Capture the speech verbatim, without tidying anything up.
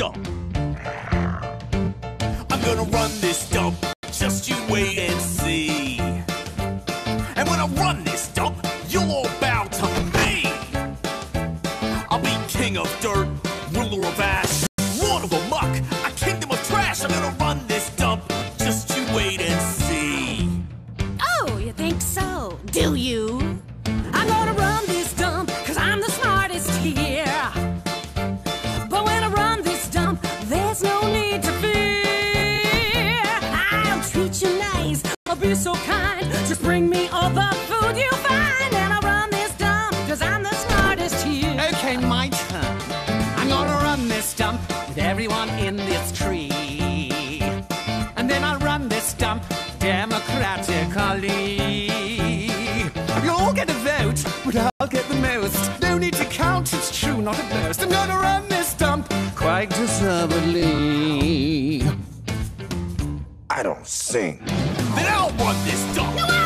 dump. I'm gonna run this dump, just you wait and see. And when I run this dump, you'll all bow to me. I'll be king of dirt, ruler of ash, lord of amok, a kingdom of trash. I'm gonna run this dump, just you wait and see. Oh, you think so? Do you? I'm gonna run this dump, cause I'm the smartest here. But when I run this dump, there's no need to fear. I'll treat you nice, I'll be so kind. Just bring me all the food you find. And I'll run this dump, cause I'm the smartest here. Okay, my turn. I'm gonna run this dump with everyone in this tree. And then I'll run this dump democratically. You'll all get a vote, but I'll get the most. No need to count, it's true, not a boast. I'm gonna run this dump quite deservedly. I don't sing. Then I'll run this dump. No,